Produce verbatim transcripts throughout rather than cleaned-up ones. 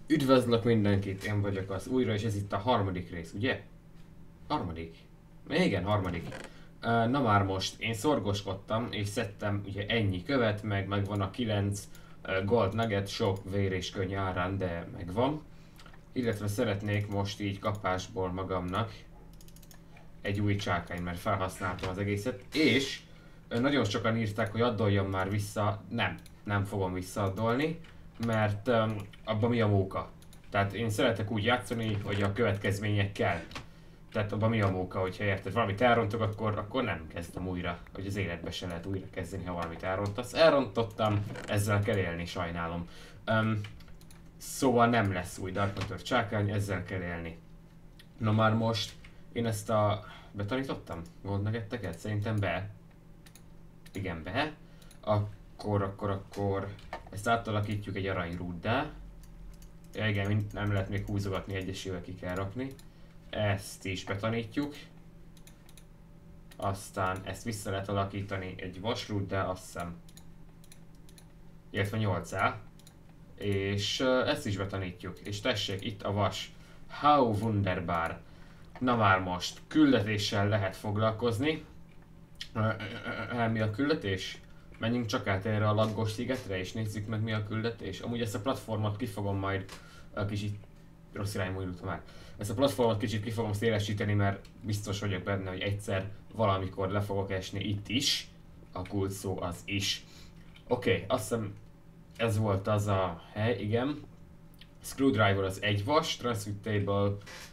Üdvözlök mindenkit, én vagyok az újra, és ez itt a harmadik rész, ugye? Harmadik? Igen, harmadik. Uh, na már most, én szorgoskodtam, és szedtem ugye ennyi követ, meg megvan a kilenc uh, gold nugget, sok vér és könny árán, de megvan. Illetve szeretnék most így kapásból magamnak egy új csákány, mert felhasználtam az egészet, és uh, nagyon sokan írták, hogy addoljam már vissza. Nem, nem fogom visszaaddolni, mert um, abban mi a móka? Tehát én szeretek úgy játszani, hogy a következményekkel. Tehát abban mi a móka, hogyha érted, valamit elrontok, akkor, akkor nem kezdem újra. Hogy az életbe se lehet újra kezdeni, ha valamit elrontasz. Elrontottam, ezzel kell élni, sajnálom. Um, szóval nem lesz új Dark Matter csákány, ezzel kell élni. Na már most, én ezt a... betanítottam? Gold nuggeteket? Szerintem be. Igen, be. Akkor, akkor, akkor... ezt átalakítjuk egy aranyrúddá. Ja igen, nem lehet még húzogatni, egyesével ki kell rakni. Ezt is betanítjuk. Aztán ezt vissza lehet alakítani egy vasrúddá, azt hiszem. Illetve nyolcá. És uh, ezt is betanítjuk. És tessék, itt a vas. How wunderbar. Na már most, küldetéssel lehet foglalkozni. Uh, uh, uh, uh, mi a küldetés? Menjünk csak át erre a laggos szigetre és nézzük meg mi a küldetés. Amúgy ezt a platformot ki fogom majd uh, kicsit rossz irányba indultam már. Ezt a platformot kicsit ki fogom szélesíteni, mert biztos vagyok benne, hogy egyszer valamikor le fogok esni itt is. A kult szó az is. Oké, okay, azt hiszem ez volt az a hely, igen. Screwdriver az egy vas, transfer table.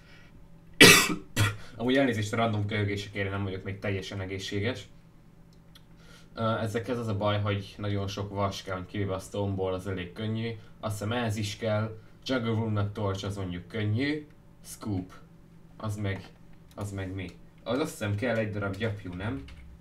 Amúgy elnézést a random köhögésekért, nem vagyok még teljesen egészséges. Uh, ezekhez az a baj, hogy nagyon sok vas kell, hogy kivéve a Stoneból, az elég könnyű. Azt hiszem ez is kell. Juggle Room-nak torch az mondjuk könnyű. Scoop. Az meg... az meg mi? Az azt hiszem kell egy darab gyapjú, nem?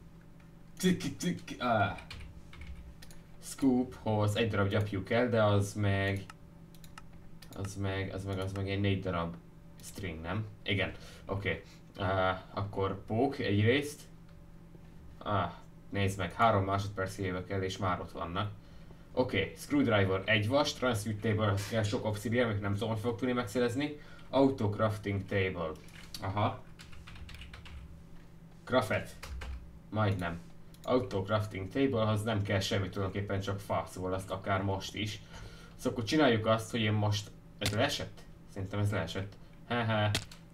Ah. Scoophoz egy darab gyapjú kell, de az meg... az meg... az meg... az meg egy négy darab string, nem? Igen. Oké. Okay. Uh, akkor poke egyrészt. Ah, nézd meg, három másodperc éve kell és már ott vannak. Oké, okay. Screwdriver egy vas, transmute table kell sok obsidian, amit nem tudom, hogy fogok tudni megszerezni. Auto crafting table. Aha. Crafet. Majdnem. Auto crafting table, az nem kell semmi, tulajdonképpen csak fa, szóval azt akár most is. Szóval akkor csináljuk azt, hogy én most... ez leesett? Szerintem ez leesett. Hehe.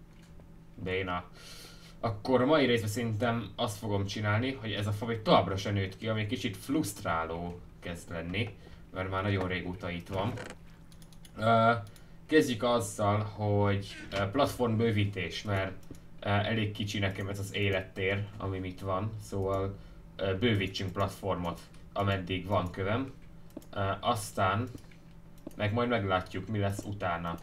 Béna. Akkor a mai részben szerintem azt fogom csinálni, hogy ez a fa még továbbra se nőtt ki, ami kicsit frusztráló kezd lenni, mert már nagyon régóta itt van. Uh, kezdjük azzal, hogy uh, platform bővítés, mert uh, elég kicsi nekem ez az élettér, ami itt van, szóval uh, bővítsünk platformot, ameddig van kövem. Uh, aztán meg majd meglátjuk, mi lesz utána.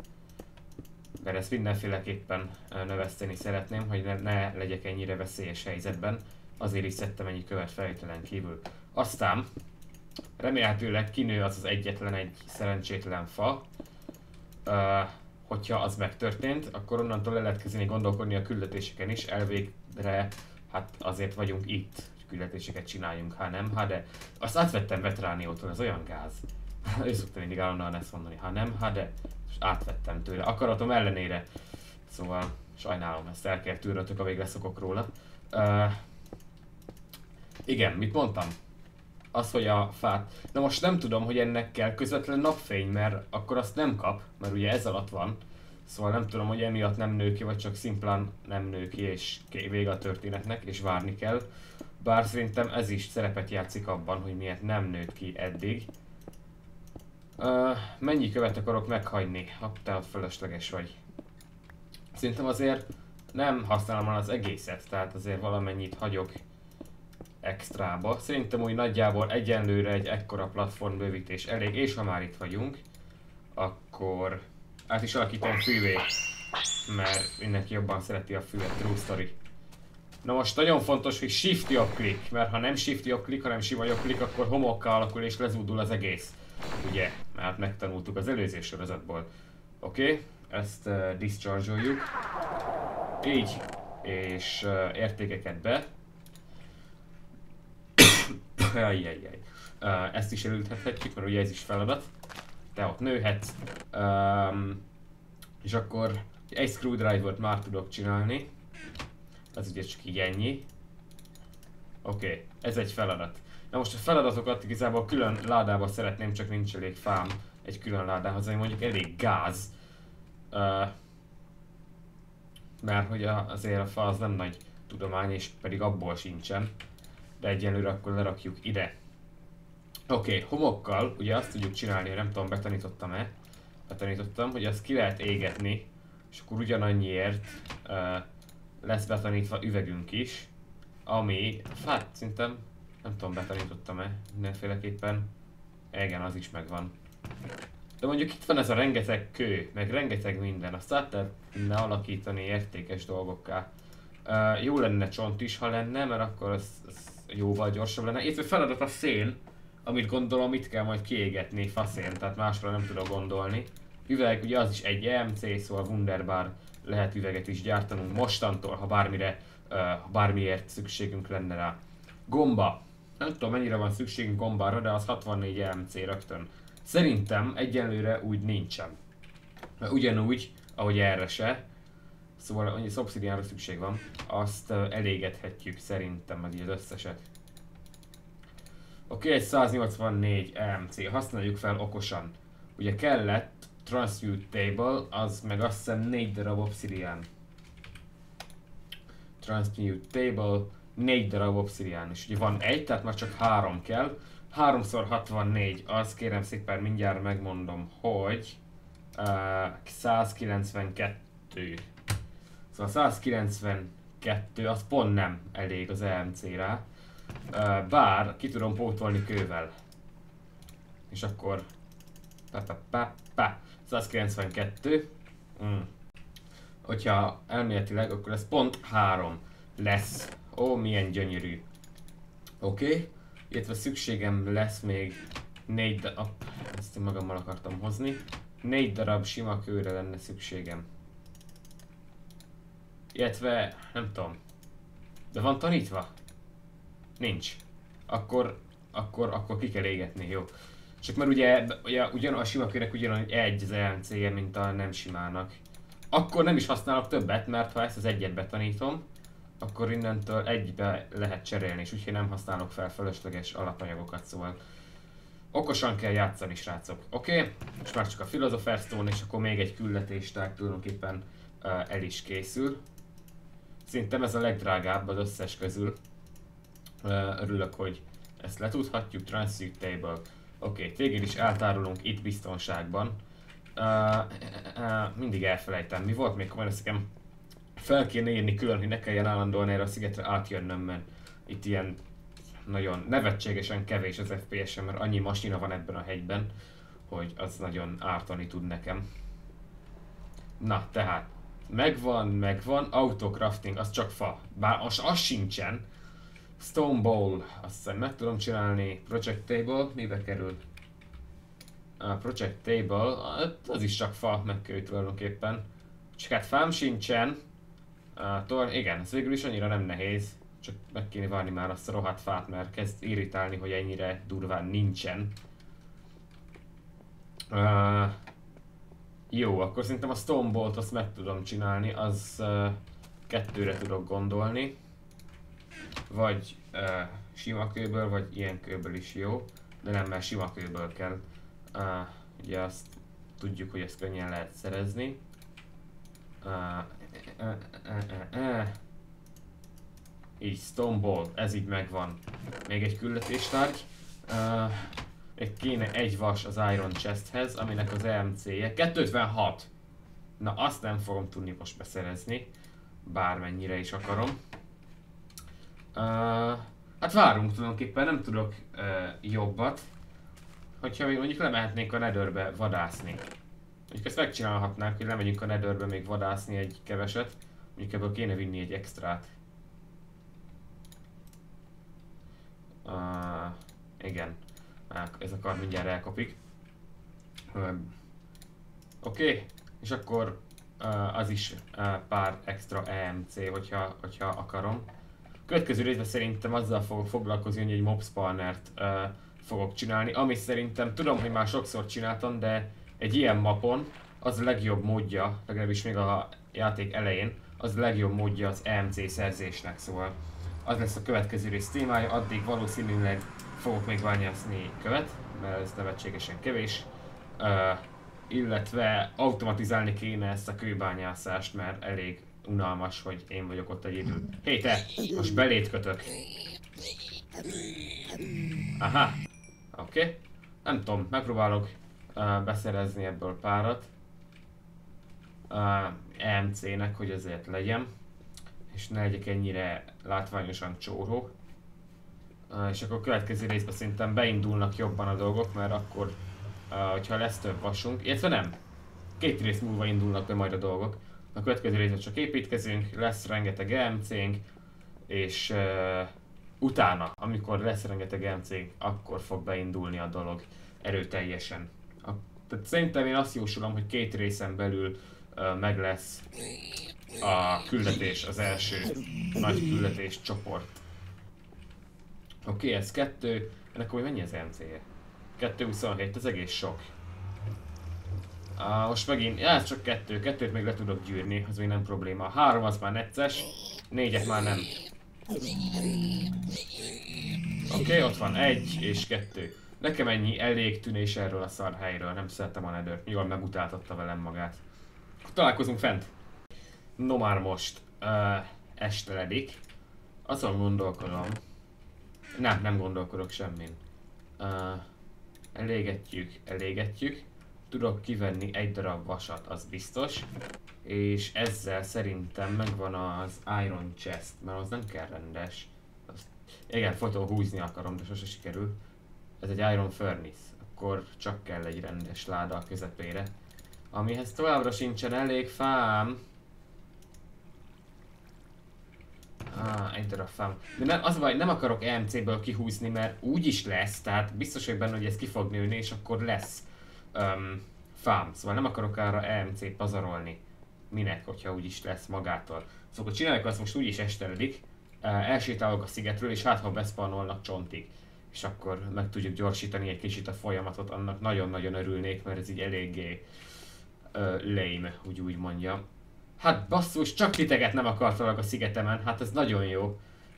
Mert ezt mindenféleképpen növeszteni szeretném, hogy ne, ne legyek ennyire veszélyes helyzetben. Azért is szedtem ennyi követ feltételen kívül. Aztán remélhetőleg kinő az az egyetlen egy szerencsétlen fa. Uh, hogyha az megtörtént, akkor onnantól le lehet kezdeni gondolkodni a küldetéseken is. Elvégre hát azért vagyunk itt, hogy küldetéseket csináljunk, ha nem, ha de. Azt átvettem Vetrániótól, ez olyan gáz. Ő szokta mindig állandóan ezt mondani, ha nem, ha de. Átvettem tőle, akaratom ellenére. Szóval sajnálom, ezt el kell tűrnötök, amíg leszokok róla. Uh, igen, mit mondtam? Az, hogy a fát... Na most nem tudom, hogy ennek kell közvetlen napfény, mert akkor azt nem kap, mert ugye ez alatt van. Szóval nem tudom, hogy emiatt nem nő ki, vagy csak szimplán nem nő ki, és vége a történetnek, és várni kell. Bár szerintem ez is szerepet játszik abban, hogy miért nem nőtt ki eddig. Uh, mennyi követ akarok meghagyni? Ha te ott fölösleges vagy. Szerintem azért nem használom az egészet, tehát azért valamennyit hagyok extrába. Szerintem úgy nagyjából egyenlőre egy ekkora platform bővítés elég, és ha már itt vagyunk, akkor át is alakítom fűvé, mert mindenki jobban szereti a füvet, true story. Na most nagyon fontos, hogy shift jobb click, mert ha nem shift jobb click, hanem sima jobb click, akkor homokká alakul és lezúdul az egész. Ugye, mert megtanultuk az előző sorozatból. Oké, okay, ezt uh, discharge-oljuk. Így, és uh, értékeket be. Ajjajjaj. Uh, ezt is elültethetjük, mert ugye ez is feladat. te ott nőhetsz. Um, és akkor egy screwdriver-t már tudok csinálni. Az ugye csak így ennyi. Oké, okay, ez egy feladat. Na most a feladatokat igazából külön ládába szeretném, csak nincs elég fám egy külön ládához, ami mondjuk elég gáz. Uh, mert hogy a, azért a fa az nem nagy tudomány, és pedig abból sincsen. De egyelőre akkor lerakjuk ide. Oké, okay, homokkal ugye azt tudjuk csinálni, hogy nem tudom, betanítottam-e. Betanítottam, hogy azt ki lehet égetni, és akkor ugyanannyiért uh, lesz betanítva üvegünk is. Ami, hát szerintem, nem tudom, betanítottam-e mindenféleképpen. Igen, az is megvan. De mondjuk itt van ez a rengeteg kő, meg rengeteg minden, azt át lehetne alakítani értékes dolgokká. Uh, jó lenne csont is, ha lenne, mert akkor az, az jóval gyorsabb lenne. Itt a feladat a szén, amit gondolom itt kell majd kiégetni, faszén, tehát másra nem tudok gondolni. Üveg, ugye az is egy E M C, szóval wunderbar lehet üveget is gyártanunk mostantól, ha bármire, uh, ha bármiért szükségünk lenne rá. Gomba. Nem tudom mennyire van szükségünk gombára, de az hatvannégy E M C rögtön. Szerintem egyenlőre úgy nincsen. Mert ugyanúgy, ahogy erre se, szóval annyi szobszidiánra szükség van, azt uh, elégethetjük szerintem meg így az összeset. Oké, okay, egy száznyolcvannégy E M C, használjuk fel okosan. Ugye kellett Transmute Table, az meg azt hiszem négy darab obsidian. Transmute Table, négy darab obsidian, és ugye van egy, tehát már csak három kell. háromszor hatvannégy, az kérem szépen mindjárt megmondom, hogy uh, százkilencvenkettő. Szóval százkilencvenkettő, az pont nem elég az E M C-re. Uh, bár ki tudom pótolni kővel. És akkor pa, pa, pa, pa. százkilencvenkettő. Mm. Hogyha elméletileg, akkor ez pont három lesz. Ó, milyen gyönyörű. Oké. Okay. Illetve szükségem lesz még négy darab, ezt én magammal akartam hozni, négy darab sima kőre lenne szükségem. Illetve, nem tudom, de van tanítva? Nincs. Akkor, akkor, akkor ki kell égetni, jó. Csak mert ugye, ugye ugyan a sima kőnek ugyanúgy egy az E M C-je, mint a nem simának. Akkor nem is használok többet, mert ha ezt az egyet betanítom, akkor innentől egybe lehet cserélni, és úgyhogy nem használok fel fölösleges alapanyagokat, szóval okosan kell játszani, srácok. Oké? Okay? És már csak a Philosopher's Stone, és akkor még egy küldetéstág tulajdonképpen uh, el is készül. Szerintem ez a legdrágább az összes közül. Uh, örülök, hogy ezt letudhatjuk. Transmute Table. Oké, okay, téged is eltárolunk itt biztonságban. Uh, uh, uh, mindig elfelejtem. Mi volt még komolyan, nekem fel kéne írni külön, hogy ne kelljen állandóan erre a szigetre átjönnöm, mert itt ilyen nagyon nevetségesen kevés az F P S-em, mert annyi masina van ebben a hegyben, hogy az nagyon ártani tud nekem. Na, tehát, megvan, megvan, autocrafting, az csak fa, bár az, az sincsen. Stone Bowl, azt hiszem meg tudom csinálni. Project Table, mibe kerül? A Project Table, az is csak fa, meg kő tulajdonképpen. Csak hát fám sincsen. Uh, tor, igen, ez végül is annyira nem nehéz, csak meg kéne várni már azt a rohadt fát, mert kezd irritálni, hogy ennyire durván nincsen. Uh, jó, akkor szerintem a Stone Bolt azt meg tudom csinálni, az uh, kettőre tudok gondolni. Vagy uh, sima kőből, vagy ilyen kőből is jó, de nem, mert sima kőből kell. Uh, ugye azt tudjuk, hogy ezt könnyen lehet szerezni. Uh, Uh, uh, uh, uh. Így, Stone Ball, ez így megvan. Még egy küldetéstárgy. Uh, még kéne egy vas az Iron Chesthez, aminek az E M C-je kétszázötvenhat. Na azt nem fogom tudni most beszerezni. Bármennyire is akarom. Uh, hát várunk tulajdonképpen, nem tudok uh, jobbat. Hogyha még mondjuk lemehetnénk a Netherbe vadászni. Mondjuk ezt megcsinálhatnánk, hogy lemegyünk a Netherbe még vadászni egy keveset. Mondjuk ebből kéne vinni egy extrát. Uh, igen. Ez a kard mindjárt elkopik. Uh, Oké. Okay. És akkor uh, az is uh, pár extra E M C, hogyha, hogyha akarom. Következő részben szerintem azzal fogok foglalkozni, hogy egy mob spawnert uh, fogok csinálni, ami szerintem tudom, hogy már sokszor csináltam, de egy ilyen mapon az a legjobb módja, legalábbis még a játék elején, az a legjobb módja az E M C szerzésnek, szóval az lesz a következő rész témája, addig valószínűleg fogok még bányászni követ, mert ez nevetségesen kevés, uh, illetve automatizálni kéne ezt a kőbányászást, mert elég unalmas, hogy én vagyok ott egyedül. Hé te, most belét kötök. Aha, oké. Okay. Nem tudom, megpróbálok uh, beszerezni ebből párat. Uh, E M C-nek, hogy ezért legyen. És ne legyek ennyire látványosan csóró. Uh, és akkor a következő részben szerintem beindulnak jobban a dolgok, mert akkor, uh, hogyha lesz több vasunk, illetve nem. Két rész múlva indulnak be majd a dolgok. A következő részben csak építkezünk, lesz rengeteg E M C-nk, és uh, utána, amikor lesz rengeteg E M C-nk, akkor fog beindulni a dolog erőteljesen. A, tehát szerintem én azt jósolom, hogy két részen belül uh, meg lesz a küldetés, az első nagy küldetés csoport. Oké, okay, ez kettő, ennek hogy mennyi az E M C-je? kettő huszonhét, ez egész sok. Uh, most megint, ja, ez csak kettő, kettőt még le tudok gyűrni, az még nem probléma. Három az már necces, négyet már nem. Oké, okay, ott van egy és kettő. Nekem ennyi elég tűnés erről a szar helyről, nem szeretem a Nether, jól megutáltatta velem magát. Találkozunk fent. No már most uh, esteledik. Azon gondolkodom. Nem, nem gondolkodok semmin. Uh, elégetjük, elégetjük. Tudok kivenni egy darab vasat, az biztos. És ezzel szerintem megvan az Iron Chest, mert az nem kell rendes. Azt, igen, fotó húzni akarom, de sose sikerül. Ez egy Iron Furnace, akkor csak kell egy rendes láda a közepére. Amihez továbbra sincsen elég fám. Ah, egy darab fám. De nem, az baj, nem akarok E M C-ből kihúzni, mert úgy is lesz, tehát biztos vagyok benne, hogy ez ki fog nőni, és akkor lesz um, fám. Szóval nem akarok arra E M C-t pazarolni. Minek, hogyha úgyis lesz magától. Szóval csináljuk azt, most úgyis esteledik. Uh, elsétálok a szigetről, és hát ha beszpanolnak csontig. És akkor meg tudjuk gyorsítani egy kicsit a folyamatot, annak nagyon-nagyon örülnék, mert ez így eléggé uh, lame, úgy úgy mondjam. Hát basszus, csak titeket nem akartalak a szigetemen, hát ez nagyon jó.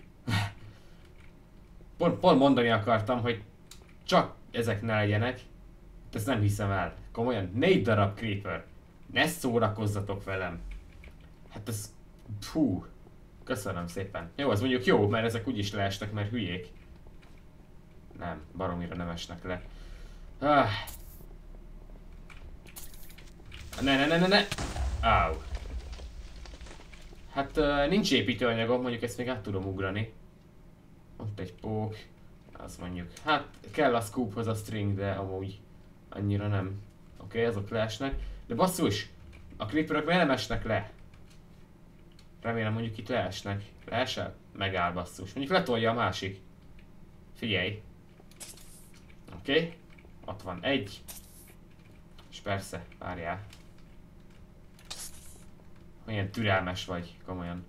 Pont, pont mondani akartam, hogy csak ezek ne legyenek. Ezt nem hiszem el. Komolyan, négy darab creeper. Ne szórakozzatok velem. Hát ez... Hú. Köszönöm szépen. Jó, az mondjuk jó, mert ezek úgyis leestek, mert hülyék. Nem, baromira nem esnek le. Ah. Ne, ne, ne, ne, ne! Áú. Hát uh, nincs építőanyagom, mondjuk ezt még át tudom ugrani. Ott egy pók. Azt mondjuk, hát kell a scoophoz a string, de amúgy annyira nem. Oké, okay, azok leesnek. De basszus! A creeperök miért nem esnek le? Remélem mondjuk itt leesnek. Leesel? Megáll basszus. Mondjuk letolja a másik. Figyelj. Oké. Okay. Ott van egy. És persze, várjál. Milyen türelmes vagy, komolyan.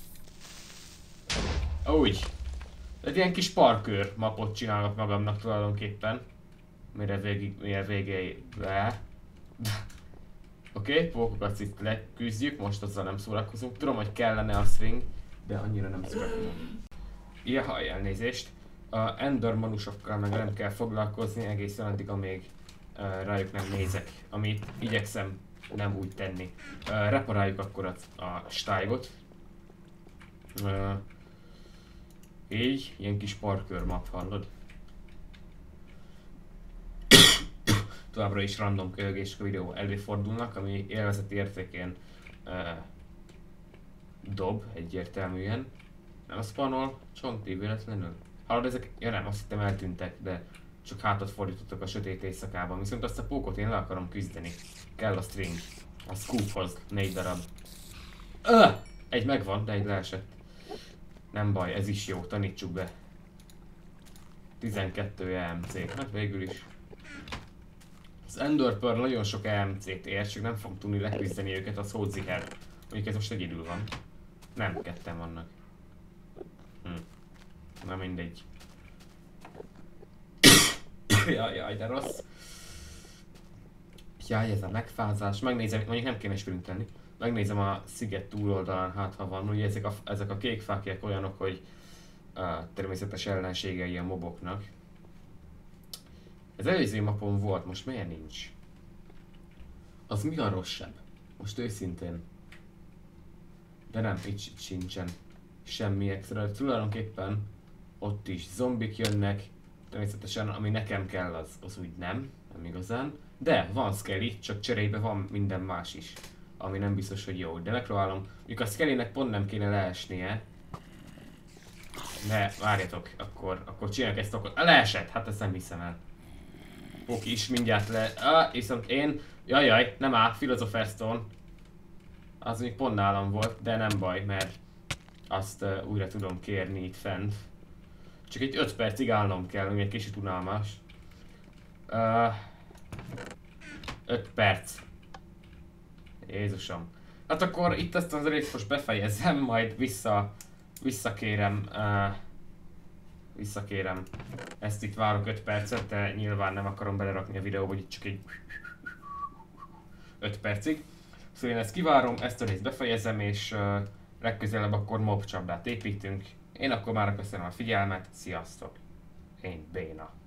Úgy. Egy ilyen kis parkőr mapot csinálok magamnak tulajdonképpen. Mire végig, mire végéig le. Oké, okay, pókokat itt leküzdjük, most azzal nem szórakozunk. Tudom, hogy kellene a string, de annyira nem szórakozom. Jaj, elnézést. A endermanusokkal meg nem kell foglalkozni egészen addig, amíg uh, rájuk nem nézek. Amit igyekszem nem úgy tenni. Uh, reparáljuk akkor a, a stájgot. Uh, így, ilyen kis parkőr map, hallod? Továbbra is random köhögések a videó előfordulnak, ami élvezeti értékén uh, dob egyértelműen. Nem spawnol, csonti véletlenül. Hallod, ezek, ja nem, azt hittem eltűntek, de csak hátat fordítottak a sötét éjszakában. Viszont azt a pókot én le akarom küzdeni. Kell a string. A scoophoz, négy darab. Öh! Egy megvan, de egy leesett. Nem baj, ez is jó, tanítsuk be. tizenkettő E M C, hát végül is. Az Ender Pearl nagyon sok E M C-t ér, csak nem fog tudni leküzdeni őket, az hódzik el. Mondjuk ez most egyedül van. Nem, ketten vannak. Hm. Na mindegy. Jaj, jaj, de rossz. Jaj, ez a megfázás. Megnézem, mondjuk nem kéne sprintelni. Megnézem a sziget túloldalán, hát ha van. Ugye ezek a, ezek a kék fákják olyanok, hogy uh, természetes ellenségei a moboknak. Ez előző mapon volt, most miért nincs? Az mi a rosszabb? Most őszintén. De nem, itt, itt sincsen semmi extra. Tulajdonképpen ott is zombik jönnek. Természetesen ami nekem kell az, az úgy nem, nem igazán. De van Skelly, csak cserébe van minden más is. Ami nem biztos, hogy jó. De megpróbálom. Mikor a Skellynek pont nem kéne leesnie. De várjatok, akkor, akkor csináljuk ezt akkor. Leesett, hát ezt nem hiszem el. Oké, is mindjárt le... Ah, viszont én... Jajjaj, nem áll, Philosopher's Stone. Az még pont nálam volt, de nem baj, mert azt uh, újra tudom kérni itt fent. Csak egy öt percig állnom kell, ami egy kicsit unalmas. Uh, öt perc. Jézusom. Hát akkor itt ezt az részt most befejezem, majd vissza... Visszakérem... Uh, visszakérem. Ezt itt várok öt percet, de nyilván nem akarom belerakni a videóba, hogy itt csak egy... öt percig. Szóval én ezt kivárom, ezt a részt befejezem, és uh, legközelebb akkor mob csapdát építünk. Én akkor már köszönöm a figyelmet, sziasztok! Én Béna.